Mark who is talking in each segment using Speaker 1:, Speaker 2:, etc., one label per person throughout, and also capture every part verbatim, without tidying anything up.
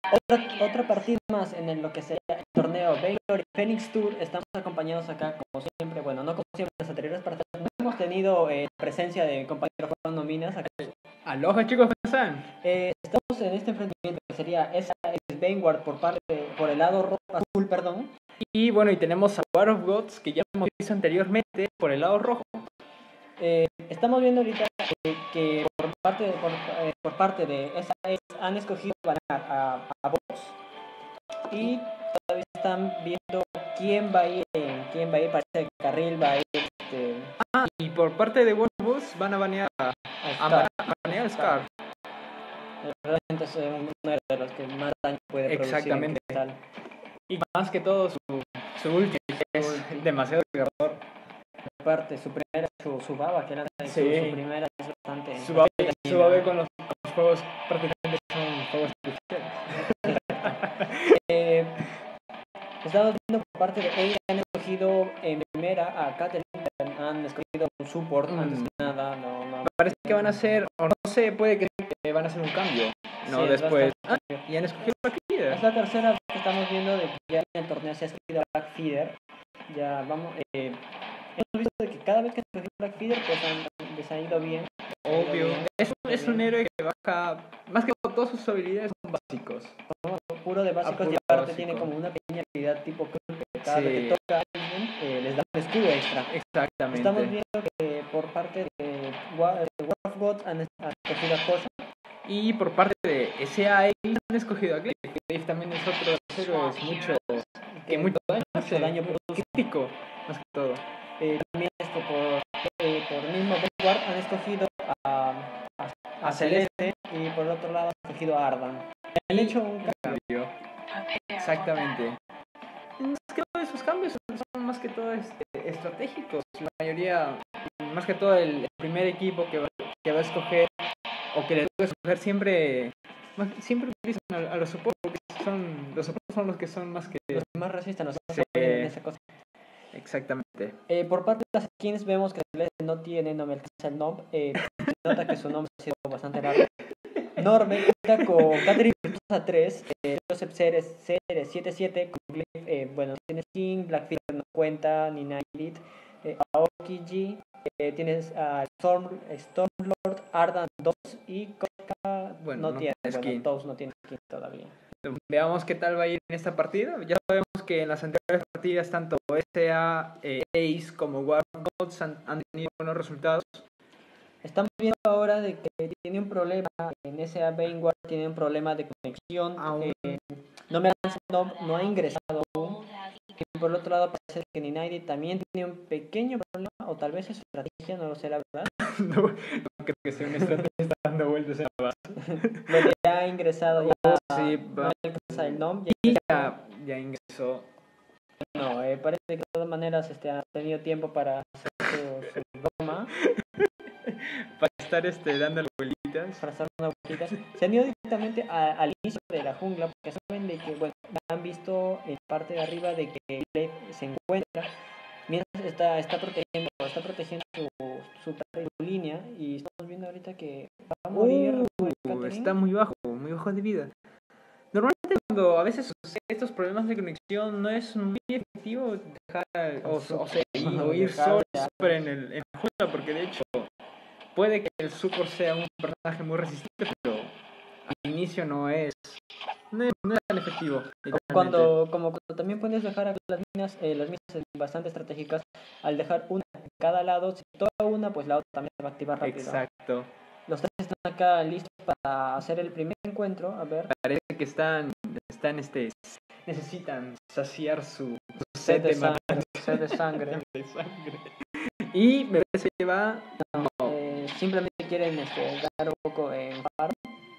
Speaker 1: Otra, otra partida más en el, lo que sería el torneo Baylor Phoenix Tour. Estamos acompañados acá, como siempre, bueno, no como siempre en las anteriores partidas. No hemos tenido eh, presencia de compañeros Juan Nominas. Acá.
Speaker 2: Aloha chicos, ¿cómo están?
Speaker 1: Eh, estamos en este enfrentamiento que sería esa es Vanguard por, parte, por el lado rojo, azul, perdón.
Speaker 2: Y bueno, y tenemos a War of Gods, que ya hemos visto anteriormente, por el lado rojo.
Speaker 1: Eh, estamos viendo ahorita eh, que por parte, de, por, eh, por parte de esa es, han escogido ganar a, a Boss. Y todavía están viendo quién va a ir, eh, quién va a ir, parece que Carril va a ir. Este,
Speaker 2: Ah, y por parte de War of Gods van a banear a, a, a, a banear a Scar.
Speaker 1: Realmente es uno de los que más daño puede producir.
Speaker 2: Exactamente. Y más que todo su, su ulti, que es demasiado desgarrador.
Speaker 1: Aparte, su primera, su, su baba, que era
Speaker 2: Sí.
Speaker 1: su, su primera, es bastante.
Speaker 2: Su baba, su baba con, los, con los juegos prácticamente son juegos especiales.
Speaker 1: eh, Estamos viendo por parte de ella, han escogido en primera a Catherine, han escogido un support, mm. antes que nada, no, no.
Speaker 2: Parece que van a hacer, o no sé, puede que van a hacer un cambio, ¿no? Sí, después. Ah, y han escogido a Blackfeeder.
Speaker 1: Es la tercera vez que estamos viendo de que ya en el torneo se ha escogido a Blackfeeder. Ya vamos, eh, hemos visto de que cada vez que se escogido a Blackfeeder, pues han, les ha ido bien.
Speaker 2: Obvio, bien, es, un, es un héroe que baja, más que todo, todas sus habilidades son básicos.
Speaker 1: Puro de básicos
Speaker 2: puro
Speaker 1: y aparte
Speaker 2: básico.
Speaker 1: Tiene como una pequeña habilidad tipo que cada
Speaker 2: sí.
Speaker 1: vez que toca a alguien eh, les da un escudo extra.
Speaker 2: Exactamente.
Speaker 1: Estamos viendo que por parte de War, de War of Gods han escogido a Cosa.
Speaker 2: Y por parte de S A I han escogido a Glyph. Glyph también es otro héroe mucho, que mucho daño
Speaker 1: mucho daño
Speaker 2: crítico, más que todo.
Speaker 1: Eh, también este, por, eh, por el mismo Vanguard han escogido a, a, a Celeste y por el otro lado han escogido a Ardan. Han hecho un
Speaker 2: cambio. Exactamente. Más que todo esos cambios son más que todo este, estratégicos. La mayoría, más que todo el primer equipo que va, que va a escoger o que le toca escoger siempre, siempre utilizan a, a los soportes, porque son, los soportes son los que son más que
Speaker 1: los que más resisten, los
Speaker 2: sí.
Speaker 1: en esa cosa.
Speaker 2: Exactamente.
Speaker 1: Eh, por parte de las skins vemos que no tiene, no me alcanza el nombre, eh, se nota que su nombre ha sido bastante largo. Norme cuenta con Catherine Virtuosa tres, eh, Joseph Ceres siete siete, con Glyph, eh, bueno, tiene skin, Blackfeeder no cuenta, ni Nightlit, eh, Aoki G, eh, tienes a Storm, Stormlord, Ardan dos y Koska
Speaker 2: bueno,
Speaker 1: no,
Speaker 2: no
Speaker 1: tiene
Speaker 2: skin.
Speaker 1: Bueno, todos no tienen skin todavía.
Speaker 2: Veamos qué tal va a ir en esta partida. Ya sabemos que en las anteriores partidas tanto S A, eh, Ace como War Gods han, han tenido buenos resultados.
Speaker 1: Estamos viendo ahora de que tiene un problema en S A Vanguard, tiene un problema de conexión. Eh, no me no, no ha ingresado aún. Y por el otro lado parece que Ninaidi también tiene un pequeño problema, o tal vez es su estrategia, no lo sé la verdad.
Speaker 2: no, no creo que sea una estrategia, está dando vueltas en la base.
Speaker 1: Donde ya ha ingresado, ya
Speaker 2: oh, sí,
Speaker 1: no me alcanza el nombre.
Speaker 2: Y ya, ya ingresó.
Speaker 1: No, eh, parece que de todas maneras este, ha tenido tiempo para hacer su, su broma.
Speaker 2: Para estar este, dando vueltitas.
Speaker 1: Para estar dando vueltitas. Se han ido directamente a, al inicio de la jungla, porque saben de que, bueno, han visto en parte de arriba de que Glyph se encuentra, mientras está, está protegiendo, está protegiendo su, su, su línea, y estamos viendo ahorita que va a morir.
Speaker 2: Uh, está muy bajo, muy bajo de vida. Normalmente cuando a veces sucede estos problemas de conexión no es muy efectivo dejar o, o, sea, ir, o ir solo super en, el, en la jungla, porque de hecho puede que el support sea un personaje muy resistente, pero al inicio no es no es, no es tan efectivo.
Speaker 1: Cuando, como cuando también puedes dejar a las minas, eh, las minas bastante estratégicas, al dejar una en cada lado, si toca una, pues la otra también se va a activar rápido.
Speaker 2: Exacto.
Speaker 1: Los tres están acá listos para hacer el primer encuentro, a ver.
Speaker 2: Parece que están, están este, necesitan saciar su, su
Speaker 1: sed, de, sangre, sed de sangre.
Speaker 2: de sangre. Y me parece que va...
Speaker 1: No, eh, simplemente quieren este, dar un poco en farm.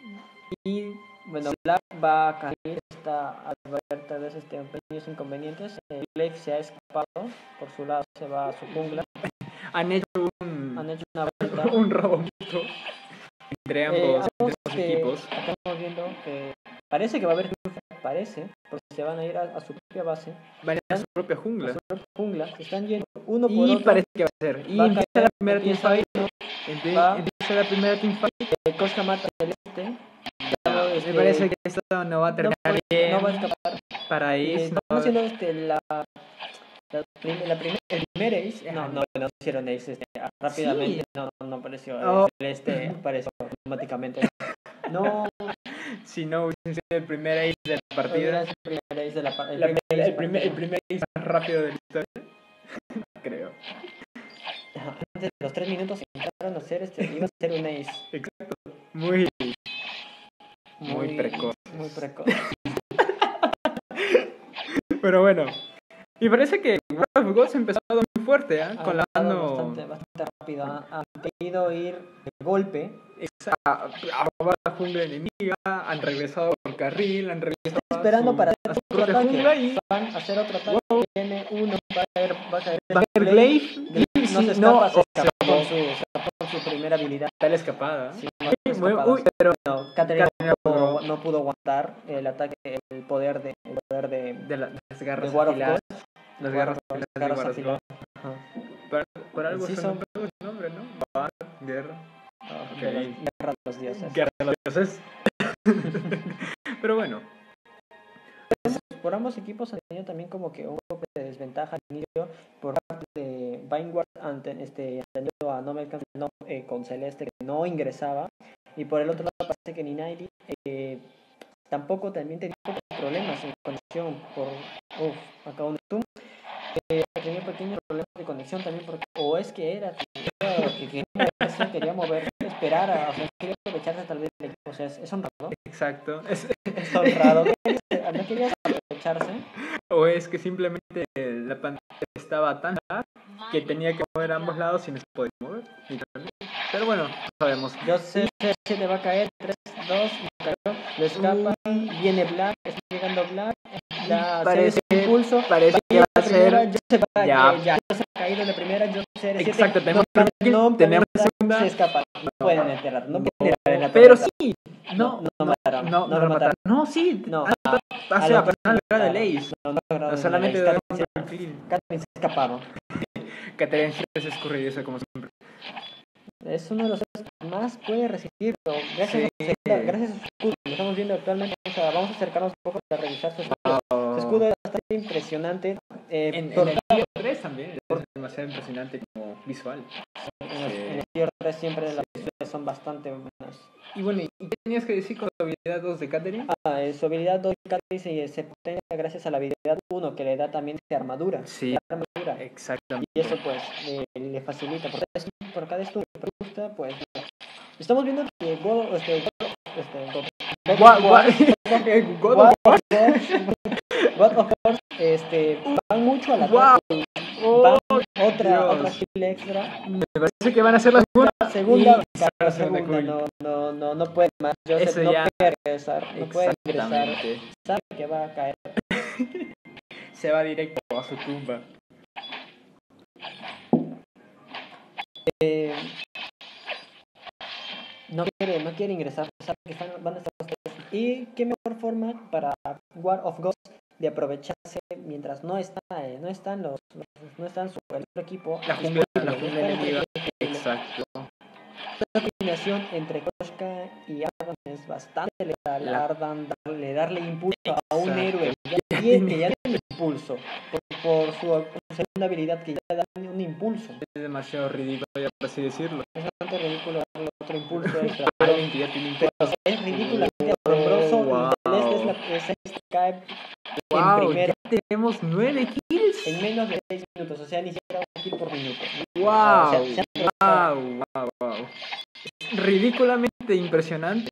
Speaker 1: Y bueno, Black va a caer, está a ver tal vez este, pequeños inconvenientes. El Glyph se ha escapado, por su lado se va a su jungla.
Speaker 2: Han hecho un,
Speaker 1: Han hecho una vuelta.
Speaker 2: un robotito entre ambos,
Speaker 1: eh,
Speaker 2: entre ambos equipos.
Speaker 1: Acá estamos viendo que parece que va a haber parece, porque se van a ir a, a su propia base.
Speaker 2: Van a ir a su propia jungla.
Speaker 1: A su propia jungla, se están yendo uno por
Speaker 2: y
Speaker 1: otro.
Speaker 2: Y parece que va a ser. Y
Speaker 1: va
Speaker 2: empieza
Speaker 1: a
Speaker 2: la primera teamfight.
Speaker 1: Empieza la primera teamfight.
Speaker 2: Eh, Koska mata
Speaker 1: a Celeste.
Speaker 2: Ya,
Speaker 1: este,
Speaker 2: Me parece que esto no va a terminar
Speaker 1: no,
Speaker 2: bien
Speaker 1: no va a escapar.
Speaker 2: para
Speaker 1: Eh,
Speaker 2: Ace.
Speaker 1: estamos
Speaker 2: No,
Speaker 1: haciendo este, la, la, prim- la primer, el primer Ace. No, no, no hicieron Ace este, rápidamente.
Speaker 2: Sí.
Speaker 1: No, no apareció.
Speaker 2: Oh.
Speaker 1: El este apareció automáticamente. No,
Speaker 2: si no hubiese sido el primer Ace de la partida.
Speaker 1: hubiera sido el primer Ace de la pa- el
Speaker 2: La-
Speaker 1: primer
Speaker 2: el,
Speaker 1: Ace
Speaker 2: el primer, el
Speaker 1: partido.
Speaker 2: primer Ace más rápido de la historia. Creo.
Speaker 1: Ajá, antes de los tres minutos intentaron hacer este, iba a ser un Ace.
Speaker 2: Exacto. Muy, muy,
Speaker 1: Muy
Speaker 2: precoz.
Speaker 1: Muy precoz.
Speaker 2: Pero bueno. Y parece que World of Ghosts ha empezado muy fuerte, ¿eh?
Speaker 1: Ha
Speaker 2: Con la
Speaker 1: estado
Speaker 2: mano.
Speaker 1: bastante, bastante rápido. Han, han querido ir de golpe.
Speaker 2: Esa- a robar la jungla enemiga. Han regresado por carril. Han regresado a
Speaker 1: Esperando
Speaker 2: su-
Speaker 1: para
Speaker 2: a
Speaker 1: hacer
Speaker 2: su
Speaker 1: otro
Speaker 2: propia
Speaker 1: ataque.
Speaker 2: jungla y
Speaker 1: Van a hacer otro ataque. Viene uno, va a caer, va a caer.
Speaker 2: va a haber Glaive.
Speaker 1: Glaive no
Speaker 2: Sí,
Speaker 1: se escapa,
Speaker 2: no,
Speaker 1: se
Speaker 2: o
Speaker 1: escapó
Speaker 2: se
Speaker 1: con su, se escapó con su primera habilidad.
Speaker 2: Tal escapada.
Speaker 1: Sí,
Speaker 2: Uy,
Speaker 1: más
Speaker 2: muy-
Speaker 1: escapadas.
Speaker 2: uy, pero
Speaker 1: No, Katarina
Speaker 2: Katarina
Speaker 1: no, pudo-
Speaker 2: logró-
Speaker 1: no pudo aguantar el ataque, el poder de, el poder de,
Speaker 2: de, la- de las
Speaker 1: de
Speaker 2: garras
Speaker 1: War of
Speaker 2: afiladas.
Speaker 1: Ghosts.
Speaker 2: Las
Speaker 1: War
Speaker 2: garras
Speaker 1: of Ghosts,
Speaker 2: afiladas de
Speaker 1: garras
Speaker 2: War of
Speaker 1: afiladas.
Speaker 2: Ghosts.
Speaker 1: Ajá.
Speaker 2: Por, por algo
Speaker 1: Sí,
Speaker 2: son
Speaker 1: son-
Speaker 2: su nombre, ¿no? Bad, guerra.
Speaker 1: Ah,
Speaker 2: Ok.
Speaker 1: de los- Guerra de los dioses.
Speaker 2: Guerra de los dioses. Pero bueno.
Speaker 1: Por ambos equipos han tenido también como que un poco de desventaja al inicio por parte de Vanguard ante este salió a No Me Alcanza el Nombre, eh, con Celeste que no ingresaba, y por el otro lado parece que Ninaili eh, tampoco también tenía un poco de problemas en conexión por uff, acá un zoom, eh, tenía pequeños problemas de conexión también porque o es que era que, era, que quería moverse, quería moverse, esperar a, o sea, quería aprovecharse tal vez del equipo, o sea, es, es honrado,
Speaker 2: Exacto. Es-
Speaker 1: es honrado, no querías aprovecharse.
Speaker 2: o es que simplemente la pantalla estaba tan larga que tenía que mover a ambos lados y no se podía mover. literalmente. Pero bueno, no sabemos.
Speaker 1: Yo sé que le va a caer, tres, dos, cayó, le escapa, viene Black, está llegando Black, ya
Speaker 2: Parece-
Speaker 1: se ese impulso,
Speaker 2: Parece que va a
Speaker 1: la primera,
Speaker 2: ser.
Speaker 1: yo se va,
Speaker 2: ya.
Speaker 1: ya, ya se ha caído la primera, yo sé,
Speaker 2: Exacto,
Speaker 1: siete,
Speaker 2: tenemos
Speaker 1: no,
Speaker 2: que
Speaker 1: no,
Speaker 2: tenemos
Speaker 1: Black
Speaker 2: segunda.
Speaker 1: se escapa, no pueden enterrar, no,
Speaker 2: No,
Speaker 1: pueden entrar en la
Speaker 2: pero
Speaker 1: tormenta.
Speaker 2: sí. No,
Speaker 1: no, no mataron,
Speaker 2: no, no, lo mataron. No, sí.
Speaker 1: No,
Speaker 2: han-
Speaker 1: a-
Speaker 2: hace
Speaker 1: a
Speaker 2: apenas
Speaker 1: lo-
Speaker 2: la cara de Lace.
Speaker 1: no, no lograron
Speaker 2: No solamente
Speaker 1: nada.
Speaker 2: de
Speaker 1: Catherine Catherine se escaparon.
Speaker 2: Caterina es escurridiza como siempre.
Speaker 1: Es uno de los que más puede resistir, pero gracias,
Speaker 2: Sí.
Speaker 1: a, su, gracias a su escudo, lo estamos viendo actualmente, vamos a, vamos a acercarnos un poco para revisar su escudo. Su escudo es bastante impresionante. Eh,
Speaker 2: En,
Speaker 1: por-
Speaker 2: en el tier tres también es demasiado impresionante como visual.
Speaker 1: en los-
Speaker 2: sí.
Speaker 1: en el tier tres siempre las visuales son bastante buenas.
Speaker 2: Y bueno, ¿y qué tenías que decir con la habilidad dos de Caterina?
Speaker 1: Ah, eh, su habilidad dos se, se potencia gracias a la habilidad uno que le da también de armadura.
Speaker 2: Sí.
Speaker 1: de armadura.
Speaker 2: Exactamente.
Speaker 1: Y eso pues le, le facilita. Por cada stun, por cada stun que gusta, pues estamos viendo que God, este, God, este, God, God,
Speaker 2: Gua-
Speaker 1: War-
Speaker 2: gua- God
Speaker 1: God
Speaker 2: of
Speaker 1: of War, God of War, este, van mucho a la
Speaker 2: Wow.
Speaker 1: van
Speaker 2: Oh,
Speaker 1: otra,
Speaker 2: Dios.
Speaker 1: otra skill extra.
Speaker 2: me parece que van a ser las segundas.
Speaker 1: Segunda,
Speaker 2: Y
Speaker 1: la
Speaker 2: la segunda
Speaker 1: segunda,
Speaker 2: coin.
Speaker 1: no, no, no, no puede más. Joseph
Speaker 2: Eso
Speaker 1: no
Speaker 2: ya-
Speaker 1: puede regresar, no puede ingresar,
Speaker 2: Exactamente.
Speaker 1: sabe que va a caer.
Speaker 2: Se va directo a su tumba.
Speaker 1: Eh, no quiere, no quiere ingresar, sabe que están, van a estar los tres. Y qué mejor forma para War of Ghosts de aprovecharse mientras no está, eh, no están los, los- no están su el otro equipo.
Speaker 2: La jungla, la
Speaker 1: disponible,
Speaker 2: jungla
Speaker 1: no está el
Speaker 2: enemiga.
Speaker 1: equipo disponible.
Speaker 2: Exacto.
Speaker 1: La combinación entre Koshka y Ardan es bastante letal.
Speaker 2: La-
Speaker 1: Ardan darle, darle impulso a un
Speaker 2: Exacto.
Speaker 1: héroe que ya
Speaker 2: Ya
Speaker 1: tiene,
Speaker 2: tiene-
Speaker 1: que ya tiene impulso por, por su, por su segunda habilidad que ya le da un impulso.
Speaker 2: Es demasiado ridículo, ya por así decirlo.
Speaker 1: Es bastante ridículo darle otro impulso extra.
Speaker 2: Pero
Speaker 1: Pero,
Speaker 2: que ya tiene
Speaker 1: pero es ridículamente asombroso.
Speaker 2: Wow.
Speaker 1: Y Celeste es, la, es este cae en
Speaker 2: Wow,
Speaker 1: primero
Speaker 2: ya tenemos nueve kills.
Speaker 1: en menos de seis minutos. O sea, ni siquiera un kill por minuto.
Speaker 2: Wow,
Speaker 1: O sea, se ha-
Speaker 2: wow, wow, wow. Ridículamente impresionante.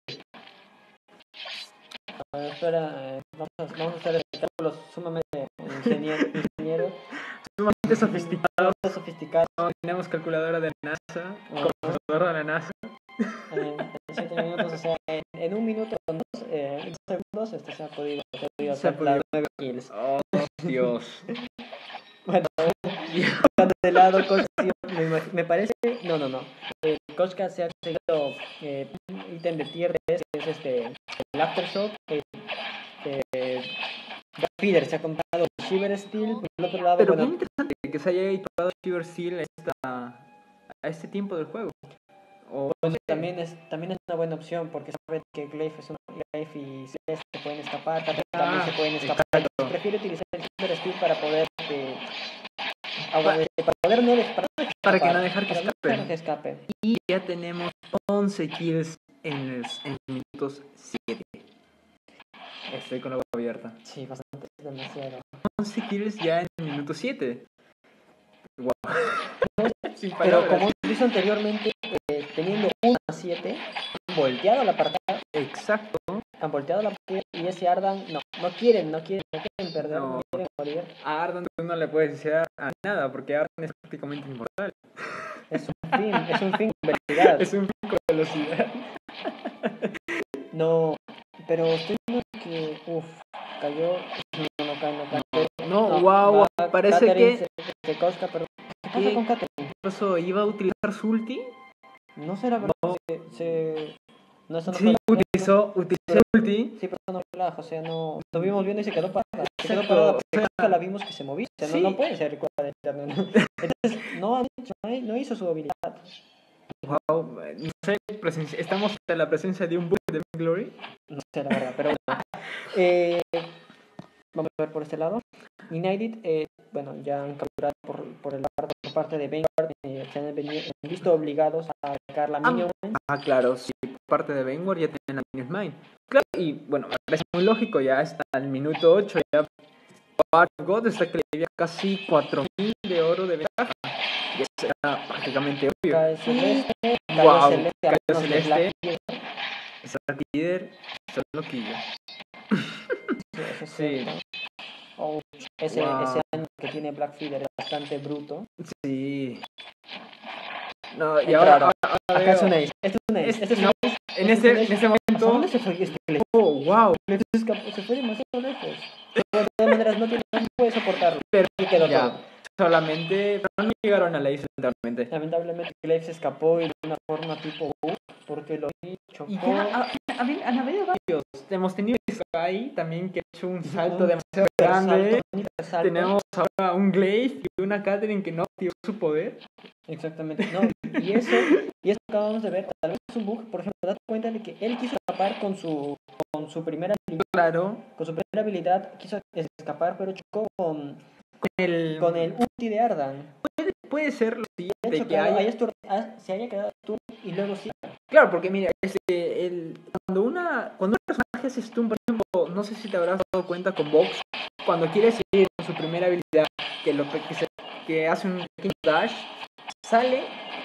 Speaker 1: Ah, espera, eh, vamos, a, vamos a hacer cálculos sumamente ingenier- ingenieros.
Speaker 2: Sumamente sofisticado.
Speaker 1: Sofisticados.
Speaker 2: Tenemos calculadora de NASA,
Speaker 1: Ajá.
Speaker 2: computadora de la NASA.
Speaker 1: En, en siete minutos, o sea, en, en un minuto con dos, eh, en dos segundos, este se ha podido, se ha podido
Speaker 2: Se ha
Speaker 1: hacer las
Speaker 2: podido.
Speaker 1: nueve kills.
Speaker 2: Oh, Dios.
Speaker 1: Bueno, dejando de lado Koshka, me, imag- me parece, no, no, no. Eh, Koshka se ha conseguido eh, un ítem de tier tres, que es este, el Aftershock. Eh, eh, Dark Feeder se ha comprado el Shiver Steel. Por el otro lado,
Speaker 2: Pero
Speaker 1: bueno,
Speaker 2: bien interesante que se haya equipado Shiver Seal a, esta, a este tiempo del juego. O
Speaker 1: Pues también es, también es una buena opción porque sabe que Glaive es un Glaive y Celeste se pueden escapar, también, también se pueden escapar.
Speaker 2: exacto.
Speaker 1: Prefiero utilizar el Silver Steel para poder eh, agua-
Speaker 2: Pa-
Speaker 1: para poder no, de- para no dejar
Speaker 2: para que
Speaker 1: escapar,
Speaker 2: no dejar que
Speaker 1: para no
Speaker 2: escapen.
Speaker 1: dejar que escape.
Speaker 2: Y ya tenemos once kills en los, en los minutos siete. Estoy con la boca abierta.
Speaker 1: Sí, bastante, es demasiado.
Speaker 2: once kills ya en el minuto siete. Wow. Sin
Speaker 1: Pero
Speaker 2: palabras.
Speaker 1: como hizo anteriormente, eh, teniendo uno a siete, han volteado la partida,
Speaker 2: Exacto.
Speaker 1: han volteado la partida y ese Ardan no, no quieren, no quieren, no quieren perder, no,
Speaker 2: No.
Speaker 1: quieren morir.
Speaker 2: A Ardan tú no le puedes decir a nada porque Ardan es prácticamente inmortal.
Speaker 1: Es un fin, es un fin con velocidad.
Speaker 2: Es un fin con velocidad.
Speaker 1: No, pero estoy viendo que, uff, cayó, no, no cae, no cae. pero-
Speaker 2: No, wow,
Speaker 1: va
Speaker 2: parece
Speaker 1: Catherine,
Speaker 2: que
Speaker 1: Se, se cosca, pero ¿qué pasa
Speaker 2: ¿Qué?
Speaker 1: con Catherine?
Speaker 2: Incluso iba a utilizar su ulti.
Speaker 1: No será verdad, se, se, no, eso no
Speaker 2: Sí,
Speaker 1: fue la-
Speaker 2: utilizó, utilizó el ulti.
Speaker 1: Sí, pero eso no fue la, o sea, no, lo vimos viendo y se quedó parada, se quedó
Speaker 2: Exacto,
Speaker 1: parada,
Speaker 2: o
Speaker 1: porque
Speaker 2: sea,
Speaker 1: nunca la vimos que se movía, o sea,
Speaker 2: sí.
Speaker 1: no, no puede ser cuadra de internet, ¿no? Entonces, no ha dicho, no, no hizo su habilidad.
Speaker 2: Wow, no sé, presencia- estamos ante la presencia de un bug de Glory.
Speaker 1: No sé, la verdad, pero bueno. Eh, vamos a ver por este lado. United, eh, bueno, ya han capturado por, por, el, por parte de Vanguard, eh, se han, venido, han visto obligados a atacar la
Speaker 2: Ah,
Speaker 1: Minion.
Speaker 2: Ah, claro, sí, por parte de Vanguard ya tienen la Minions Mine. Claro, y bueno, me parece muy lógico, ya hasta el minuto ocho, ya Power of God está que le debía casi cuatro mil de oro de ventaja. Y eso era prácticamente obvio.
Speaker 1: Cae Celeste,
Speaker 2: Y,
Speaker 1: cae
Speaker 2: wow,
Speaker 1: Celeste, a
Speaker 2: cayó
Speaker 1: manos de
Speaker 2: Celeste,
Speaker 1: Black.
Speaker 2: esa líder, está loquillo.
Speaker 1: Sí, eso es
Speaker 2: Sí.
Speaker 1: cierto. Oh, ese,
Speaker 2: Wow.
Speaker 1: ese año que tiene Blackfeeder es bastante bruto.
Speaker 2: Sí. No, y
Speaker 1: Entraron.
Speaker 2: ahora, ahora, ahora
Speaker 1: Acá es
Speaker 2: veo-
Speaker 1: un ace. Este es un ace.
Speaker 2: Es-
Speaker 1: Este es un
Speaker 2: no,
Speaker 1: ace.
Speaker 2: en
Speaker 1: Este
Speaker 2: ese,
Speaker 1: es un
Speaker 2: en
Speaker 1: ace.
Speaker 2: ese
Speaker 1: ¿Hasta
Speaker 2: momento,
Speaker 1: dónde se fue este Glaive?
Speaker 2: oh, wow,
Speaker 1: Se escapó, se fue demasiado lejos. Pero de todas maneras no, tiene, no puede soportarlo.
Speaker 2: pero
Speaker 1: Y quedó
Speaker 2: ya,
Speaker 1: todo.
Speaker 2: solamente, pero no llegaron a la isla lamentablemente.
Speaker 1: Lamentablemente Glaive se escapó y de una forma tipo bug, porque lo chocó.
Speaker 2: Y ya, a- a- había- han habido varios. Hemos tenido Sky también que ha hecho un salto
Speaker 1: Un
Speaker 2: demasiado
Speaker 1: super
Speaker 2: grande.
Speaker 1: salto, un hiper salto.
Speaker 2: Tenemos ahora un Glaive y una Catherine que no activó su poder.
Speaker 1: Exactamente, no, y eso, y eso acabamos de ver, tal vez es un bug, por ejemplo, date cuenta de que él quiso escapar con su, con su primera habilidad,
Speaker 2: Claro,
Speaker 1: con su primera habilidad, quiso escapar, pero chocó con,
Speaker 2: con el,
Speaker 1: con el ulti de Ardan.
Speaker 2: puede ser lo
Speaker 1: De
Speaker 2: siguiente
Speaker 1: hecho,
Speaker 2: que
Speaker 1: claro,
Speaker 2: haya-
Speaker 1: ahí estor- ah, se haya quedado tú y luego sí.
Speaker 2: Claro, porque mira, este, el, cuando, una, cuando un personaje hace stun, por ejemplo, no sé si te habrás dado cuenta con Vox, cuando quiere seguir con su primera habilidad, que, lo, que, se, que hace un pequeño dash, sale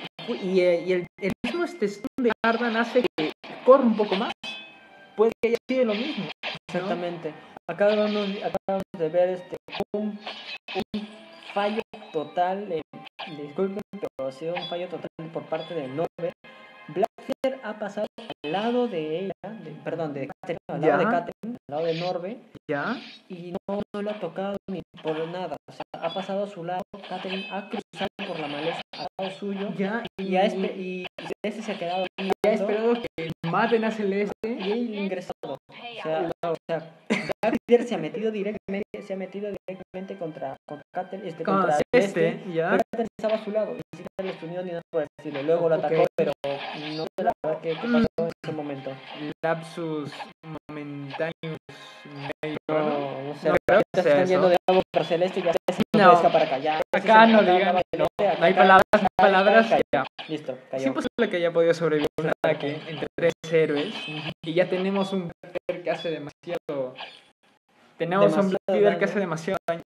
Speaker 2: y, y el, el mismo este stun de Ardan hace que corra un poco más. Puede que haya sido lo mismo. ¿no?
Speaker 1: Exactamente. Acabamos, acabamos de ver este, un, un fallo total, de, disculpen, pero ha sido un fallo total por parte de Norbe. Blackfeeder ha pasado al lado de ella, de, perdón, de Catherine, al lado
Speaker 2: Ya.
Speaker 1: de Catherine, al lado de Norbe,
Speaker 2: ¿Ya?
Speaker 1: y no, no lo ha tocado ni por nada. O sea, ha pasado a su lado, Catherine ha cruzado por la maleza al lado suyo,
Speaker 2: Ya.
Speaker 1: y, ha espe- y Celeste se ha quedado
Speaker 2: y ha esperado que maten a Celeste.
Speaker 1: y él ingresado. O sea, o sea Blackbeard se ha metido directamente, se ha metido directamente contra, contra Catherine, este,
Speaker 2: Con
Speaker 1: contra
Speaker 2: Celeste,
Speaker 1: Celeste,
Speaker 2: ya.
Speaker 1: pero Catherine estaba a su lado, ni siquiera le estudió ni nada por el estilo. Luego lo atacó,
Speaker 2: Ok.
Speaker 1: pero no sé la verdad qué, qué pasó en ese momento.
Speaker 2: Lapsus momentáneos medio
Speaker 1: No,
Speaker 2: raro.
Speaker 1: no sé,
Speaker 2: No
Speaker 1: la
Speaker 2: creo
Speaker 1: gente
Speaker 2: que
Speaker 1: se
Speaker 2: sea
Speaker 1: están
Speaker 2: eso.
Speaker 1: yendo de nuevo por Celeste y ya se
Speaker 2: No.
Speaker 1: no puede escapar acá. Ya,
Speaker 2: Acá
Speaker 1: se-
Speaker 2: no
Speaker 1: acá
Speaker 2: digan,
Speaker 1: va
Speaker 2: no,
Speaker 1: Celeste,
Speaker 2: no hay
Speaker 1: acá-
Speaker 2: palabras, no hay
Speaker 1: acá
Speaker 2: palabras,
Speaker 1: cayó.
Speaker 2: ya.
Speaker 1: Listo,
Speaker 2: Es
Speaker 1: cayó.
Speaker 2: imposible que haya podido sobrevivir un ataque entre tres héroes y ya tenemos un Blackbeard que hace demasiado. Tenemos un
Speaker 1: Demasiado
Speaker 2: Blackbeard que
Speaker 1: daño.
Speaker 2: hace demasiado daño.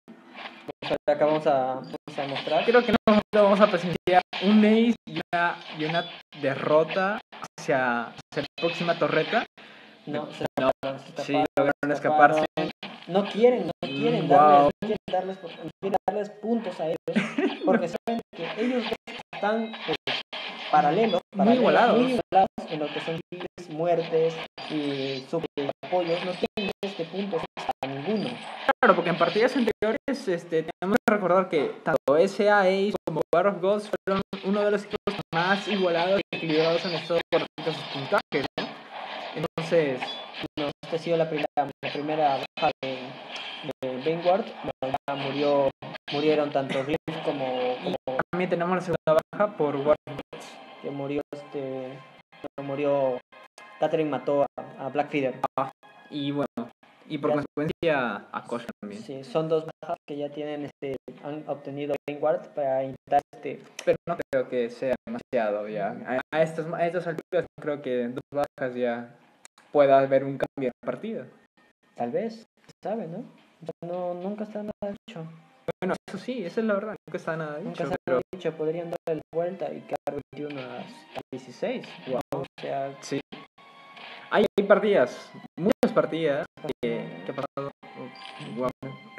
Speaker 1: Acá vamos a, vamos a mostrar.
Speaker 2: Creo que en este momento vamos a presenciar un ace y una, y una derrota hacia, hacia la próxima torreta.
Speaker 1: No, se
Speaker 2: No,
Speaker 1: escaparon, se
Speaker 2: sí,
Speaker 1: escaparon,
Speaker 2: lograron
Speaker 1: se
Speaker 2: escaparse.
Speaker 1: escaparon. No quieren, no quieren
Speaker 2: Mm,
Speaker 1: darles,
Speaker 2: wow.
Speaker 1: no quieren darles, no quieren darles puntos a ellos, porque saben que ellos están eh, paralelos,
Speaker 2: Muy
Speaker 1: paralelos,
Speaker 2: igualados.
Speaker 1: muy igualados en lo que son kills, muertes y super apoyos. No quieren este puntos a ninguno.
Speaker 2: Claro, porque en partidas anteriores este, tenemos que recordar que tanto S A Ace como War of Gods fueron uno de los equipos más igualados y equilibrados en estos por respecto a sus puntajes, ¿no? Entonces,
Speaker 1: No, esta ha sido la primera, la primera baja de, de Vanguard. Bueno, ya murió, murieron tanto Glyph como, como
Speaker 2: también tenemos la segunda baja por War of Gods.
Speaker 1: que murió este no, murió Catherine mató a, a Blackfeather.
Speaker 2: Y bueno, y por
Speaker 1: Ya-
Speaker 2: consecuencia a Koshka también.
Speaker 1: Sí, son dos bajas que ya tienen este han obtenido Vanguard para intentar este
Speaker 2: Pero no creo que sea demasiado ya. A, a estas, a estas alturas no creo que dos bajas ya pueda haber un cambio en la partida.
Speaker 1: tal vez, sabe, ¿no? O sea, no nunca está nada dicho.
Speaker 2: Bueno, eso sí, esa es la verdad, nunca está nada
Speaker 1: Nunca
Speaker 2: dicho,
Speaker 1: se ha
Speaker 2: pero
Speaker 1: dicho, podrían darle la vuelta y quedar veintiuno a dieciséis.
Speaker 2: Wow.
Speaker 1: O sea,
Speaker 2: sí. Hay, hay partidas, muchas partidas que, que ha pasado. Wow.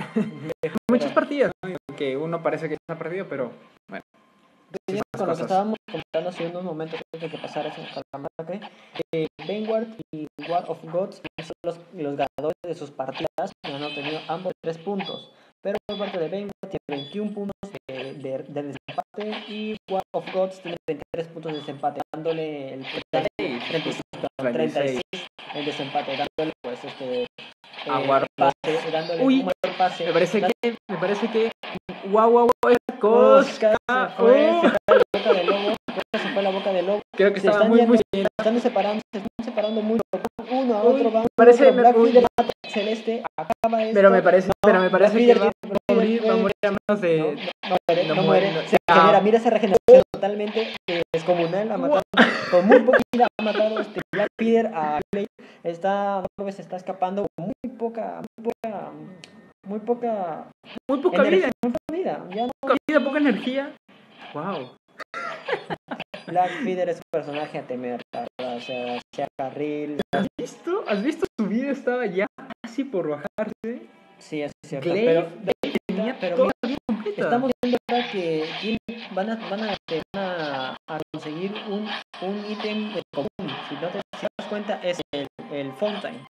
Speaker 2: Muchas partidas, ¿no? Que uno parece que está perdido, pero bueno.
Speaker 1: Con
Speaker 2: esas
Speaker 1: lo que
Speaker 2: cosas.
Speaker 1: estábamos comentando hace unos momentos antes de que pasara esa masacre, eh, Vanguard y War of Gods son los, los ganadores de sus partidas y han obtenido ambos tres puntos. Pero por parte de Vanguard tiene veintiún puntos de, de, de desempate y War of Gods tiene veintitrés puntos de desempate, dándole el treinta y seis, treinta y seis el desempate, dándole pues este
Speaker 2: A
Speaker 1: eh,
Speaker 2: War of
Speaker 1: pase, dándole
Speaker 2: Uy,
Speaker 1: un mayor pase.
Speaker 2: Me parece
Speaker 1: Dan-
Speaker 2: que, me parece que, wow, wow, wow, esa Koshka,
Speaker 1: Koshka se fue,
Speaker 2: oh,
Speaker 1: se fue a la boca del lobo, Koshka se fue a la boca del lobo.
Speaker 2: creo que
Speaker 1: Se
Speaker 2: estaba
Speaker 1: están
Speaker 2: muy,
Speaker 1: yendo,
Speaker 2: muy
Speaker 1: se están separando, se están separando mucho. Uno a
Speaker 2: Uy,
Speaker 1: otro van.
Speaker 2: parece-
Speaker 1: otro,
Speaker 2: me-
Speaker 1: Blackfeather
Speaker 2: uy.
Speaker 1: mata a Celeste, acaba esto.
Speaker 2: pero me parece, pero me parece que
Speaker 1: Blackfeather
Speaker 2: va
Speaker 1: tiene-
Speaker 2: a morir, va a
Speaker 1: Blackfeather
Speaker 2: morir a menos de...
Speaker 1: No, no muere,
Speaker 2: no
Speaker 1: no
Speaker 2: muere,
Speaker 1: muere.
Speaker 2: no-
Speaker 1: Se
Speaker 2: Ah.
Speaker 1: regenera, mira esa regeneración totalmente eh, descomunal. Ha matado, con muy poca vida ha matado este Blackfeather a Clay. Está, no se está escapando muy poca, muy poca, muy poca
Speaker 2: Muy poca
Speaker 1: energía,
Speaker 2: vida,
Speaker 1: muy poca vida. Ya no,
Speaker 2: poca vida, poca energía. Wow.
Speaker 1: Blackfeather es un personaje a temer, la verdad. O sea, sea carril.
Speaker 2: ¿Has visto? ¿Has visto? Su vida estaba ya casi por bajarse.
Speaker 1: Sí, es cierto.
Speaker 2: Glaive
Speaker 1: Pero,
Speaker 2: tenía
Speaker 1: pero
Speaker 2: toda
Speaker 1: mira,
Speaker 2: la vida completa.
Speaker 1: estamos viendo ahora que tienen- van, a, van, a, este, van a, a conseguir un, un ítem de común. Si no te si te das cuenta, es el, el Fountain.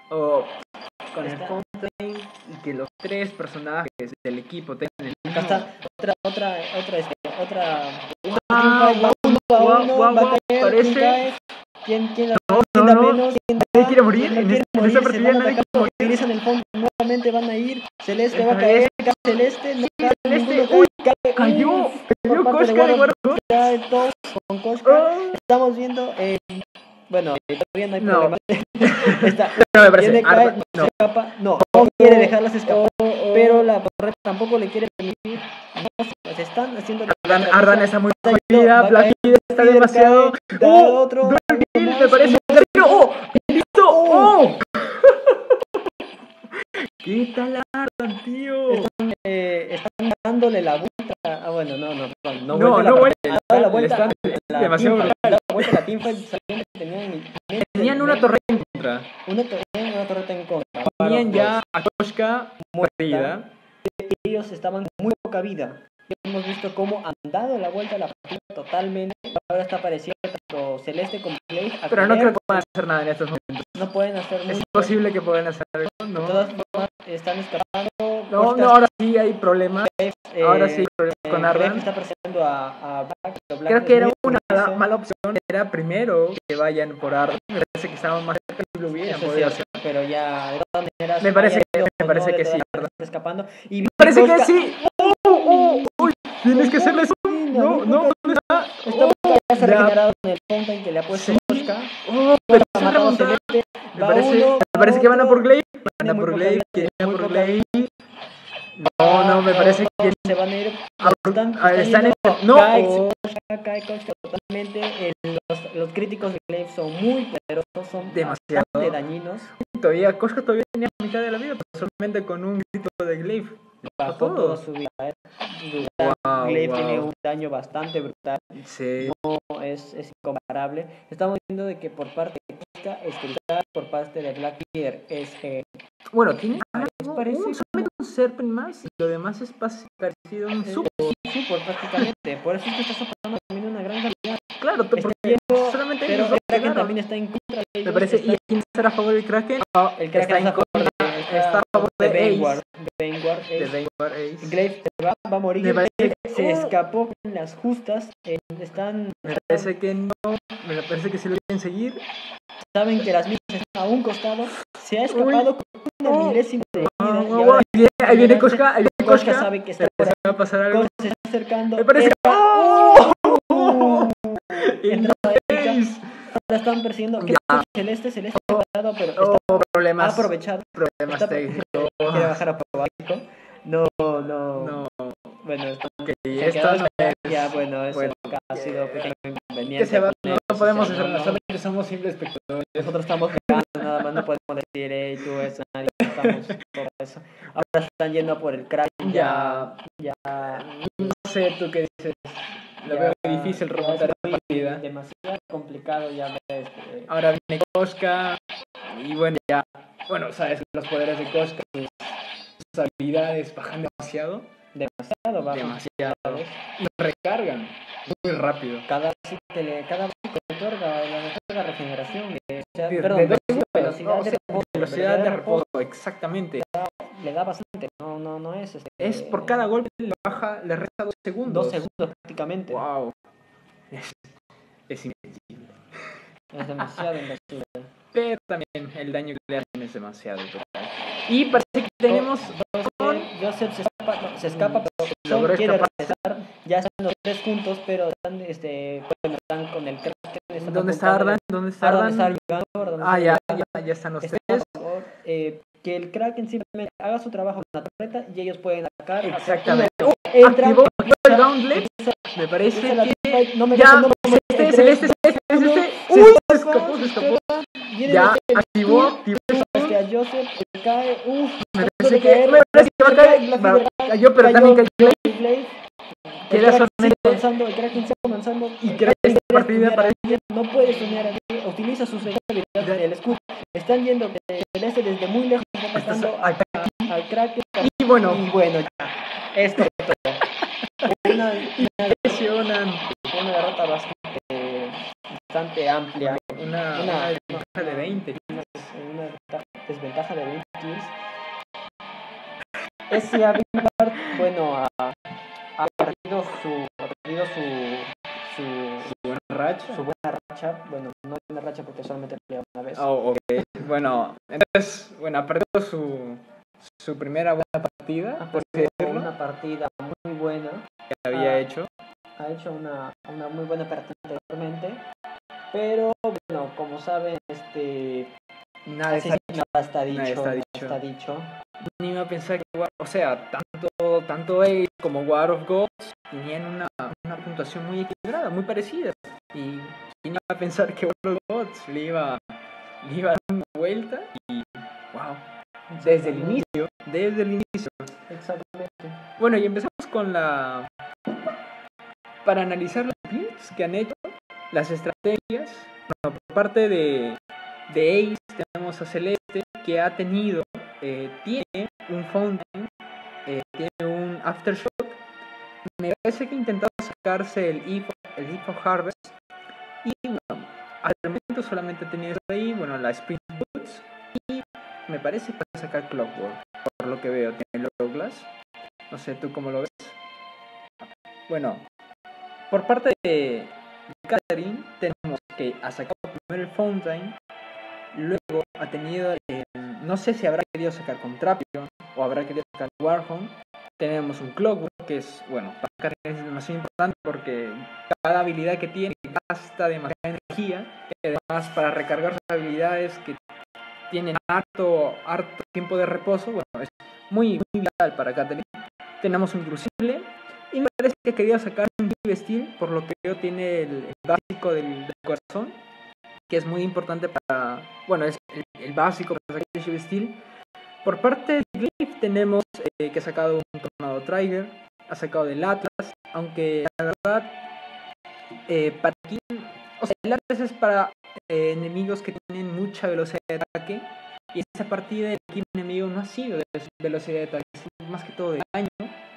Speaker 2: O con el
Speaker 1: Está-
Speaker 2: Fontaine y que los tres personajes del equipo tengan el
Speaker 1: Acá
Speaker 2: mismo.
Speaker 1: está otra, otra, otra, este, otra.
Speaker 2: Wow,
Speaker 1: teamfight, va uno a
Speaker 2: wow,
Speaker 1: uno,
Speaker 2: wow,
Speaker 1: va a
Speaker 2: wow,
Speaker 1: caer,
Speaker 2: parece-
Speaker 1: ¿quién cae? ¿Quién, quién la
Speaker 2: No,
Speaker 1: quién
Speaker 2: no,
Speaker 1: da
Speaker 2: no.
Speaker 1: menos? ¿Quién
Speaker 2: ¿Nadie
Speaker 1: da?
Speaker 2: quiere morir?
Speaker 1: No
Speaker 2: En
Speaker 1: quiere
Speaker 2: esta- en
Speaker 1: morir,
Speaker 2: esta
Speaker 1: se
Speaker 2: partida
Speaker 1: van
Speaker 2: nadie
Speaker 1: atacando,
Speaker 2: quiere morir.
Speaker 1: utilizan el fondo, nuevamente van a ir. Celeste
Speaker 2: Esta
Speaker 1: va a caer,
Speaker 2: vez-
Speaker 1: cae Celeste, no cae,
Speaker 2: Celeste,
Speaker 1: ninguno
Speaker 2: uy,
Speaker 1: cae, cae,
Speaker 2: Cayó,
Speaker 1: uf,
Speaker 2: cayó
Speaker 1: por parte de
Speaker 2: Koshka de
Speaker 1: War of
Speaker 2: War of
Speaker 1: cae todos con Koshka.
Speaker 2: Oh.
Speaker 1: Estamos viendo, eh, bueno, eh, todavía no hay
Speaker 2: No.
Speaker 1: problema. Está,
Speaker 2: No me parece.
Speaker 1: viene, cae,
Speaker 2: Arda-
Speaker 1: se
Speaker 2: no.
Speaker 1: escapa, no, no quiere dejarlas escapar,
Speaker 2: Oh, oh.
Speaker 1: pero la torreta tampoco le quiere permitir. No, se están haciendo.
Speaker 2: Ardan, Ardan está muy
Speaker 1: Está
Speaker 2: jodida,
Speaker 1: va a
Speaker 2: Black
Speaker 1: caer,
Speaker 2: Widow está
Speaker 1: Peter
Speaker 2: demasiado.
Speaker 1: cae, da
Speaker 2: ¡Oh!
Speaker 1: otro,
Speaker 2: Dual
Speaker 1: uno
Speaker 2: kill,
Speaker 1: más,
Speaker 2: me parece.
Speaker 1: uno más.
Speaker 2: ¡Oh! ¡Listo!
Speaker 1: ¡Oh!
Speaker 2: ¡Oh! ¿Qué tal Ardan, tío?
Speaker 1: Están, eh, están dándole la vuelta. Ah, bueno, no, no, no, no,
Speaker 2: No,
Speaker 1: vuelta
Speaker 2: no
Speaker 1: la,
Speaker 2: vuelta,
Speaker 1: ha dado la
Speaker 2: le
Speaker 1: vuelta
Speaker 2: están-
Speaker 1: a la
Speaker 2: demasiado
Speaker 1: teamfight,
Speaker 2: brutal.
Speaker 1: ha dado la vuelta a la teamfight, sabiendo que tenían,
Speaker 2: Tenían una torre en contra.
Speaker 1: una, tenían una torreta en contra.
Speaker 2: Tenían
Speaker 1: War
Speaker 2: ya
Speaker 1: of
Speaker 2: a Koshka
Speaker 1: Muerta.
Speaker 2: perdida.
Speaker 1: Gods. Ellos estaban con muy poca vida. Hemos visto cómo han dado la vuelta a la partida totalmente. Ahora está apareciendo tanto Celeste como Clay. a
Speaker 2: Pero no
Speaker 1: pelear.
Speaker 2: creo que puedan hacer nada en estos momentos.
Speaker 1: No pueden hacer
Speaker 2: Es
Speaker 1: mucho.
Speaker 2: imposible que puedan hacer algo.
Speaker 1: De
Speaker 2: No,
Speaker 1: todas formas, están escapando.
Speaker 2: no,
Speaker 1: Koshka,
Speaker 2: no, ahora sí hay problemas.
Speaker 1: eh,
Speaker 2: Ahora sí hay problemas
Speaker 1: eh,
Speaker 2: con
Speaker 1: Glaive
Speaker 2: Ardan.
Speaker 1: está persiguiendo a, a Black, pero Black
Speaker 2: Creo
Speaker 1: es
Speaker 2: que era
Speaker 1: muy
Speaker 2: una
Speaker 1: movedizo.
Speaker 2: mala opción. Era primero que vayan por Ardan. Me parece que estaban más cerca y lo hubieran
Speaker 1: Eso es
Speaker 2: podido
Speaker 1: cierto,
Speaker 2: hacer.
Speaker 1: pero ya de todas maneras
Speaker 2: Me parece
Speaker 1: haya
Speaker 2: que-
Speaker 1: ido
Speaker 2: me
Speaker 1: o
Speaker 2: parece
Speaker 1: no, de
Speaker 2: que sí,
Speaker 1: todas maneras está escapando y
Speaker 2: Me parece que
Speaker 1: Koshka-
Speaker 2: sí. ¡Oh, oh, oh! Tienes que hacerle eso. No, no, ¿dónde está?
Speaker 1: está
Speaker 2: Oh,
Speaker 1: ya se ha
Speaker 2: ya.
Speaker 1: regenerado en el Fountain que le ha puesto
Speaker 2: Sí.
Speaker 1: Koshka.
Speaker 2: Oh, pero
Speaker 1: Ha
Speaker 2: se
Speaker 1: matado a
Speaker 2: remontada.
Speaker 1: Celeste.
Speaker 2: Me
Speaker 1: Va
Speaker 2: parece,
Speaker 1: uno,
Speaker 2: me parece que van a
Speaker 1: otro.
Speaker 2: por Glaive. Van
Speaker 1: Tiene
Speaker 2: a
Speaker 1: muy
Speaker 2: por
Speaker 1: poca
Speaker 2: Glaive.
Speaker 1: vida,
Speaker 2: ¿Quién
Speaker 1: muy
Speaker 2: va por
Speaker 1: poca
Speaker 2: Glaive? No, no, me parece que
Speaker 1: se van a ir.
Speaker 2: Ah,
Speaker 1: Están,
Speaker 2: ah,
Speaker 1: están
Speaker 2: están
Speaker 1: yendo-
Speaker 2: en- no.
Speaker 1: cae
Speaker 2: Oh.
Speaker 1: Koshka, cae Koshka totalmente. El- los, los críticos de Glaive son muy poderosos, son
Speaker 2: Demasiado.
Speaker 1: bastante dañinos.
Speaker 2: todavía Koshka todavía tenía la mitad de la vida, pero solamente con un grito de Glaive.
Speaker 1: Bajó
Speaker 2: todo.
Speaker 1: toda su vida. ¿eh? Brutal.
Speaker 2: Wow,
Speaker 1: Glaive
Speaker 2: wow.
Speaker 1: tiene un daño bastante brutal.
Speaker 2: Sí.
Speaker 1: No es, es incomparable. Estamos viendo de que por parte de Koshka es brutal, por parte de Blackbeard es eh,
Speaker 2: Bueno, tiene algo,
Speaker 1: parece
Speaker 2: un, solamente un Serpent más y lo demás es pas- parecido a un
Speaker 1: eh,
Speaker 2: Super.
Speaker 1: super prácticamente. Por eso es que está soportando también una gran cantidad.
Speaker 2: Claro,
Speaker 1: Está
Speaker 2: porque
Speaker 1: yendo,
Speaker 2: solamente
Speaker 1: pero
Speaker 2: ellos
Speaker 1: el
Speaker 2: dos
Speaker 1: Kraken
Speaker 2: quedaron.
Speaker 1: también está en contra de ellos.
Speaker 2: Me parece,
Speaker 1: está-
Speaker 2: ¿y a quién estará a favor del Kraken?
Speaker 1: el Kraken
Speaker 2: está en
Speaker 1: a favor de,
Speaker 2: contra,
Speaker 1: está
Speaker 2: está a favor de
Speaker 1: de
Speaker 2: Ace.
Speaker 1: Vanguard. De Vanguard,
Speaker 2: De
Speaker 1: Ace.
Speaker 2: Vanguard Ace.
Speaker 1: Glaive se va, va a morir.
Speaker 2: Me parece
Speaker 1: Glaive
Speaker 2: que-
Speaker 1: se
Speaker 2: oh.
Speaker 1: escapó con las justas. eh, están,
Speaker 2: Me parece que no, me parece que sí lo quieren seguir.
Speaker 1: saben que las mismas están a un costado. Se ha escapado con una
Speaker 2: Oh.
Speaker 1: milésima de vida.
Speaker 2: Guau,
Speaker 1: y
Speaker 2: guau,
Speaker 1: ahora
Speaker 2: guau, ahí viene, ahí viene Koshka, ahí viene
Speaker 1: Koshka
Speaker 2: Koshka.
Speaker 1: sabe que está
Speaker 2: Se
Speaker 1: por ahí.
Speaker 2: va a pasar algo.
Speaker 1: Koshka se está acercando.
Speaker 2: Me parece que...
Speaker 1: Era-
Speaker 2: ¡Oh!
Speaker 1: ¡Oh!
Speaker 2: Y
Speaker 1: entrada épica.
Speaker 2: Face.
Speaker 1: Ahora están persiguiendo. ¿Qué
Speaker 2: Ya.
Speaker 1: es Celeste? Celeste está parado, pero
Speaker 2: Oh,
Speaker 1: está
Speaker 2: problemas,
Speaker 1: aprovechado.
Speaker 2: problemas
Speaker 1: Está,
Speaker 2: técnicos.
Speaker 1: quiere bajar a básico. No, no.
Speaker 2: No,
Speaker 1: Bueno, esto,
Speaker 2: ok,
Speaker 1: se
Speaker 2: esto
Speaker 1: quedaron
Speaker 2: no
Speaker 1: acá,
Speaker 2: es...
Speaker 1: ya, bueno, eso
Speaker 2: bueno,
Speaker 1: ha sido pequeño
Speaker 2: que
Speaker 1: inconveniente.
Speaker 2: se va,
Speaker 1: con
Speaker 2: no,
Speaker 1: el
Speaker 2: no podemos
Speaker 1: sistema,
Speaker 2: hacer,
Speaker 1: no,
Speaker 2: solamente somos simples espectadores.
Speaker 1: nosotros estamos jugando, nada más no podemos decir, hey, tú, eso, nadie, estamos por eso. Ahora están yendo por el crack, ya, ya,
Speaker 2: No sé tú qué dices. Lo
Speaker 1: ya,
Speaker 2: veo muy difícil
Speaker 1: ya
Speaker 2: remontar
Speaker 1: es
Speaker 2: la
Speaker 1: muy-
Speaker 2: partida.
Speaker 1: demasiado complicado ya ver este,
Speaker 2: Ahora viene Koska y bueno, ya, bueno, sabes, los poderes de Koska, sus, sus habilidades bajan demasiado,
Speaker 1: demasiado bajo.
Speaker 2: demasiado,
Speaker 1: ¿sabes?
Speaker 2: y recargan muy rápido.
Speaker 1: Cada básico te le, cada básico le otorga, le otorga regeneración, de, o sea,
Speaker 2: De-
Speaker 1: perdón,
Speaker 2: de dos
Speaker 1: velocidad,
Speaker 2: segundos,
Speaker 1: velocidad
Speaker 2: no,
Speaker 1: de
Speaker 2: sí,
Speaker 1: reposo,
Speaker 2: velocidad de reposo, exactamente.
Speaker 1: le da bastante, no, no, no es este,
Speaker 2: Es por cada golpe le baja, le resta dos segundos.
Speaker 1: dos segundos prácticamente.
Speaker 2: Wow. Es, es invencible.
Speaker 1: Es demasiado invencible.
Speaker 2: Pero también el daño que le hacen es demasiado total. Y parece que tenemos con...
Speaker 1: Joseph se escapa, no, se escapa pero
Speaker 2: Logró
Speaker 1: Sean quiere
Speaker 2: escapar.
Speaker 1: regresar. Ya están los tres juntos, pero están, este, bueno, están con el Kraken. están
Speaker 2: ¿Dónde está
Speaker 1: apuntando-
Speaker 2: Ardan? ¿Dónde está
Speaker 1: Ardan está
Speaker 2: Ardan?
Speaker 1: llegando, Ardan
Speaker 2: Ah,
Speaker 1: está
Speaker 2: ya,
Speaker 1: llegando.
Speaker 2: ya, ya están los
Speaker 1: Está,
Speaker 2: tres.
Speaker 1: por favor, eh, que el Kraken simplemente haga su trabajo en la torreta y ellos pueden atacar. hacer
Speaker 2: Exactamente.
Speaker 1: uno,
Speaker 2: Uh,
Speaker 1: entran,
Speaker 2: activó el
Speaker 1: empieza-
Speaker 2: Gauntlet. Me parece
Speaker 1: empieza la
Speaker 2: que
Speaker 1: teamfight, no me
Speaker 2: ya,
Speaker 1: dejes, no me
Speaker 2: este,
Speaker 1: dejes,
Speaker 2: celeste, celeste,
Speaker 1: uno,
Speaker 2: celeste.
Speaker 1: se
Speaker 2: Uy, se
Speaker 1: escapa,
Speaker 2: escapó, se escapó.
Speaker 1: viene
Speaker 2: Ya,
Speaker 1: el
Speaker 2: activó,
Speaker 1: Stun,
Speaker 2: activó.
Speaker 1: este, a Joseph, él cae, uff,
Speaker 2: Me parece que, me parece que va a caer. Va- Cayó, pero también cayó.
Speaker 1: Blade.
Speaker 2: Queda
Speaker 1: El Kraken
Speaker 2: solamente-
Speaker 1: sigue avanzando, el Kraken sigue avanzando.
Speaker 2: Y
Speaker 1: el
Speaker 2: creo que
Speaker 1: Kraken
Speaker 2: esta
Speaker 1: quiere
Speaker 2: partida
Speaker 1: stunear a
Speaker 2: parece-
Speaker 1: alguien, no puede stunear a nadie, utiliza sus habilidades del escudo. Están yendo que Celeste desde muy lejos está atacando a- al Kraken.
Speaker 2: Y bueno,
Speaker 1: Y bueno, ya, esto es todo. Una, una,
Speaker 2: impresionante.
Speaker 1: una derrota bastante, bastante amplia.
Speaker 2: Una,
Speaker 1: Una-
Speaker 2: una desventaja de veinte.
Speaker 1: Una, una desventaja- desventaja de veinte kills. Ese Avengard, bueno, ha, ha perdido su, ha perdido su, su,
Speaker 2: Buena racha.
Speaker 1: su buena racha. Bueno, no buena racha porque solamente pelea una vez.
Speaker 2: Oh, ok. Bueno, entonces, bueno, ha perdido su, su primera buena partida,
Speaker 1: Ha
Speaker 2: por así
Speaker 1: perdido
Speaker 2: decirlo,
Speaker 1: una partida muy buena.
Speaker 2: que había
Speaker 1: ah,
Speaker 2: hecho.
Speaker 1: Ha hecho una, una muy buena partida anteriormente. Pero bueno, como saben, este
Speaker 2: Nada
Speaker 1: así
Speaker 2: está
Speaker 1: nada está dicho.
Speaker 2: Nada está
Speaker 1: nada
Speaker 2: dicho.
Speaker 1: está dicho.
Speaker 2: Ni iba a pensar que, War- o sea, tanto, tanto Ace como War of Gods tenían una, una puntuación muy equilibrada, muy parecida. Y quién iba a pensar que War of Gods le iba, le iba a dar una vuelta y, wow, desde el inicio, desde el inicio.
Speaker 1: Exactamente.
Speaker 2: Bueno, y empezamos con la... Para analizar las builds que han hecho, las estrategias. Bueno, por parte de, de Ace tenemos a Celeste, que ha tenido, eh, tiene un Fountain, eh, tiene un Aftershock. Me parece que ha intentado sacarse el If, el If of Harvest. Y bueno, al momento solamente ha tenido eso ahí, bueno, la Spring Boots. Y me parece que va a sacar Clockwork, por lo que veo, tiene el Glass. No sé, ¿tú cómo lo ves? Bueno, por parte de Catherine, tenemos que ha sacado primero el Fountain, luego ha tenido, eh, no sé si habrá querido sacar Contrapion o habrá querido sacar Warhorn. Tenemos un Clockwork, que es, bueno, para Catherine es demasiado importante porque cada habilidad que tiene gasta demasiada energía, y además para recargar sus habilidades que tienen harto, harto tiempo de reposo, bueno, es muy, muy vital para Catherine. Tenemos un Crucible. Y me parece que quería sacar un Give Steel, por lo que yo tiene el, el básico del, del corazón, que es muy importante para, bueno, es el, el básico para sacar el Give Steel. Por parte de Glyph tenemos eh, que ha sacado un Tornado Trigger, ha sacado del Atlas, aunque la verdad, eh, para quien, o sea, el Atlas es para eh, enemigos que tienen mucha velocidad de ataque, y esa partida del equipo enemigo no ha sido de velocidad de ataque, sino más que todo de daño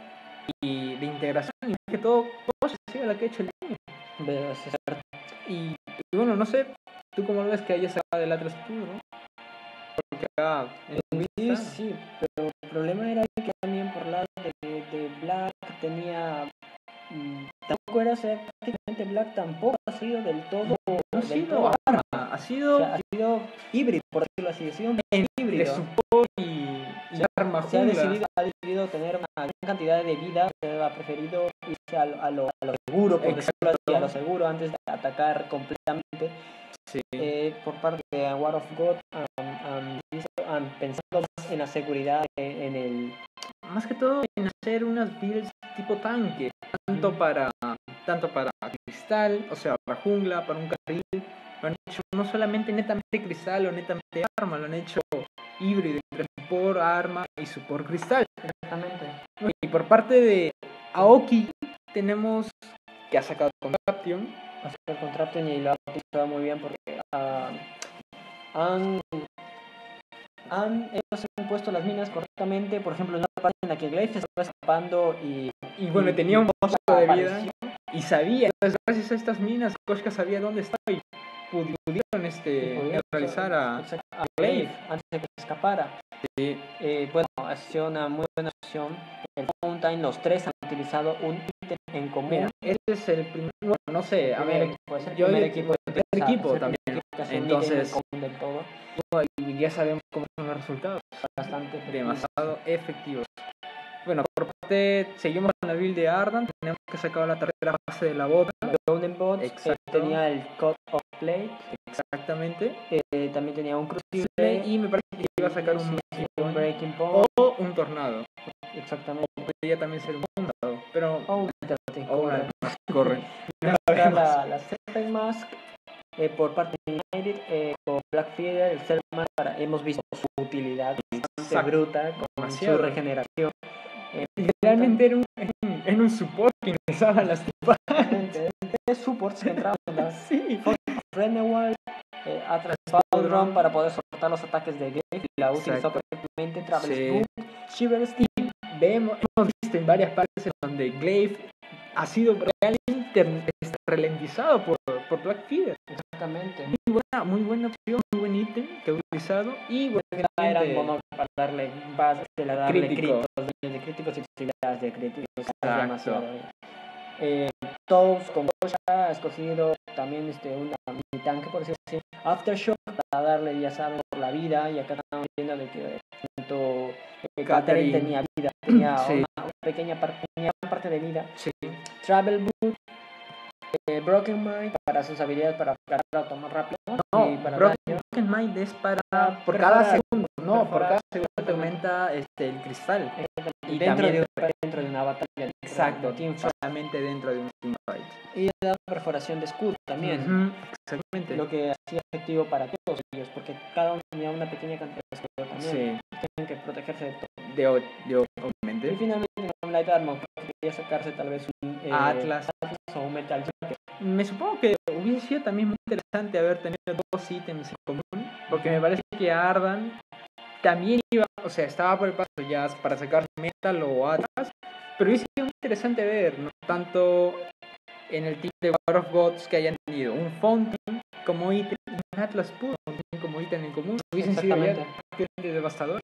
Speaker 2: y de integración, y más que todo Posh ha sido la que ha hecho el daño.
Speaker 1: Pero es cierto.
Speaker 2: Y, y bueno, no sé, tú cómo lo ves que haya sacado del Atlas tú, ¿no? Porque acá en tu
Speaker 1: Sí,
Speaker 2: vista,
Speaker 1: sí, pero el problema era que también por lado de, de Black tenía. mm, Tampoco era ser prácticamente Black, tampoco ha sido del todo.
Speaker 2: no ha
Speaker 1: del
Speaker 2: sido
Speaker 1: todo
Speaker 2: arma, ha sido
Speaker 1: O sea, ha sido híbrido, por decirlo así, ha sido un
Speaker 2: de
Speaker 1: híbrido.
Speaker 2: support y, y arma
Speaker 1: Se ha
Speaker 2: jungla.
Speaker 1: decidido, ha decidido tener una gran cantidad de vida, se ha preferido irse a lo, a lo, a lo seguro, por decirlo así, a lo seguro, antes de atacar completamente.
Speaker 2: Sí.
Speaker 1: Eh, por parte de War of God, um, um, um, pensando más en la seguridad, en, en el...
Speaker 2: Más que todo en hacer unas builds tipo tanque, tanto para tanto para cristal, o sea, para jungla, para un carril. Lo han hecho no solamente netamente cristal o netamente arma, lo han hecho híbrido entre support, arma y support cristal.
Speaker 1: Exactamente.
Speaker 2: Y por parte de Aoki tenemos que ha sacado Contraption.
Speaker 1: Ha sacado el Contraption y lo ha utilizado muy bien porque uh, han... Han, ellos han puesto las minas correctamente, por ejemplo, en una parte en la que Glaive estaba escapando y...
Speaker 2: Y bueno,
Speaker 1: y,
Speaker 2: tenía un poco de vida y sabía, entonces gracias a estas minas, Koshka sabía dónde estaba y pudieron este,
Speaker 1: pudieron
Speaker 2: neutralizar a,
Speaker 1: a Glaive antes de que se escapara.
Speaker 2: Sí.
Speaker 1: Eh, bueno, ha sido una muy buena opción. El Fountain, los tres han utilizado un ítem en común.
Speaker 2: Mira, ese es el primer, bueno, no sé, a ver,
Speaker 1: equipo, es el
Speaker 2: yo
Speaker 1: primer
Speaker 2: el
Speaker 1: equipo,
Speaker 2: primer equipo también,
Speaker 1: equipo
Speaker 2: entonces
Speaker 1: del todo.
Speaker 2: Y ya sabemos cómo son los resultados,
Speaker 1: bastante efectivos.
Speaker 2: demasiado efectivos. Bueno, por parte, seguimos con la build de Ardan, tenemos que sacar la tercera fase de la bota.
Speaker 1: Golden Bot, eh, tenía el Cut of Plate.
Speaker 2: Exactamente.
Speaker 1: Eh, también tenía un Crucible
Speaker 2: y me parece que iba a sacar un,
Speaker 1: sí, un Breaking Point
Speaker 2: o un Tornado.
Speaker 1: Exactamente.
Speaker 2: Podría también ser un Tornado, pero
Speaker 1: o un
Speaker 2: corre. corre.
Speaker 1: la, la, la Serpent Mask eh, por parte de United eh, con Black Feather, el Serpent Mask, para, hemos visto su utilidad bastante bruta con
Speaker 2: demasiado.
Speaker 1: Su regeneración.
Speaker 2: Eh, Literalmente era un, en un support que ingresaba a las tipas.
Speaker 1: Es supports que entraban en las
Speaker 2: sí.
Speaker 1: Renewal, eh, ha traspasado Drum para poder soportar los ataques de Glaive y la utilizó perfectamente. Travel
Speaker 2: sí.
Speaker 1: Boom, Shivers
Speaker 2: y vemos, hemos visto en varias partes en donde Glaive ha sido realmente ralentizado por, por Black Feather.
Speaker 1: Exactamente.
Speaker 2: Muy buena, muy buena opción, muy buen ítem que ha utilizado y bueno,
Speaker 1: era mono para darle base, de darle
Speaker 2: crítico.
Speaker 1: críticos, de críticos y posibilidades de críticos. Demasiado. Eh, Toads con Koshka ha escogido también este, una mini tanque, por decirlo así, Aftershock, para darle, ya saben, por la vida. Y acá estamos viendo de que tanto eh, Catherine tenía vida, tenía sí. una, una pequeña parte, tenía una parte de vida.
Speaker 2: Sí.
Speaker 1: Travel Boot, eh, Broken Mind para sus habilidades para cargar automóvil rápido.
Speaker 2: No,
Speaker 1: y para
Speaker 2: Broken, Broken Mind es para por cada segundo, no, por cada segundo te aumenta este, el cristal.
Speaker 1: Y dentro, también, de, un, dentro de una batalla.
Speaker 2: Exacto, team solamente dentro de un teamfight.
Speaker 1: Y le da perforación de escudo también.
Speaker 2: Uh-huh, exactamente.
Speaker 1: Lo que hacía efectivo para todos ellos, porque cada uno tenía una pequeña cantidad de escudo también. Sí. Tienen que protegerse de todo.
Speaker 2: De, de obviamente.
Speaker 1: Y finalmente, Light Armor, quería sacarse tal vez un eh,
Speaker 2: Atlas.
Speaker 1: Atlas o un Metal Jacket.
Speaker 2: Me supongo que hubiese sido también muy interesante haber tenido dos ítems en común, porque me parece que Ardan también iba, o sea, estaba por el paso ya para sacar Metal o Atlas, pero hubiese sido muy interesante ver, ¿no? Tanto en el team de War of Gods que hayan tenido un Fountain como ítem y un Atlas puro como ítem en común, hubiesen sido ya devastadores.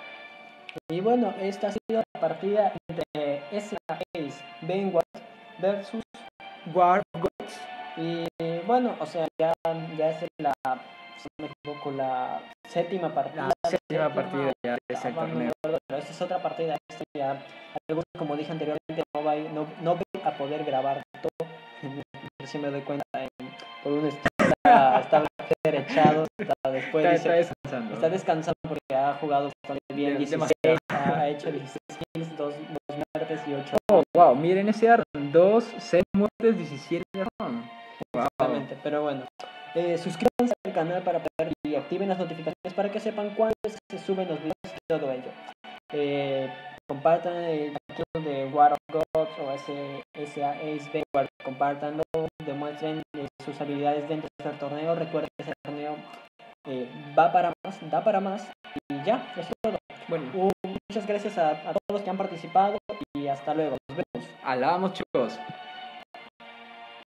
Speaker 1: Y bueno, esta ha sido la partida entre S A Ace Vanguard versus
Speaker 2: War of Gods.
Speaker 1: Y bueno, o sea, ya, ya es la, si no me equivoco, la séptima partida.
Speaker 2: La séptima, séptima partida ya de ese torneo.
Speaker 1: Pero esta es otra partida. Esta ya, algunos, como dije anteriormente, no va, no, no voy a poder grabar todo. Si me doy cuenta, eh, por un está, está echado. Está, después
Speaker 2: está,
Speaker 1: dice,
Speaker 2: está descansando.
Speaker 1: Está descansando porque ha jugado bastante bien. dieciséis, ha hecho dieciséis kills, dos muertes y ocho.
Speaker 2: Oh, wow, miren ese Ardan. dos, seis muertes, diecisiete de Ron.
Speaker 1: Exactamente, wow. Pero bueno, eh, suscríbanse al canal para poder y activen las notificaciones para que sepan cuándo se suben los videos y todo ello. Eh, compartan el archivo de War of Gods o ese S A Ace Vanguard, compartanlo, demuestren eh, sus habilidades dentro de este torneo. Recuerden que ese torneo eh, va para más, da para más y ya, eso es todo. Bueno, uh, muchas gracias a, a todos los que han participado y hasta luego. Nos vemos.
Speaker 2: Alabamos, chicos.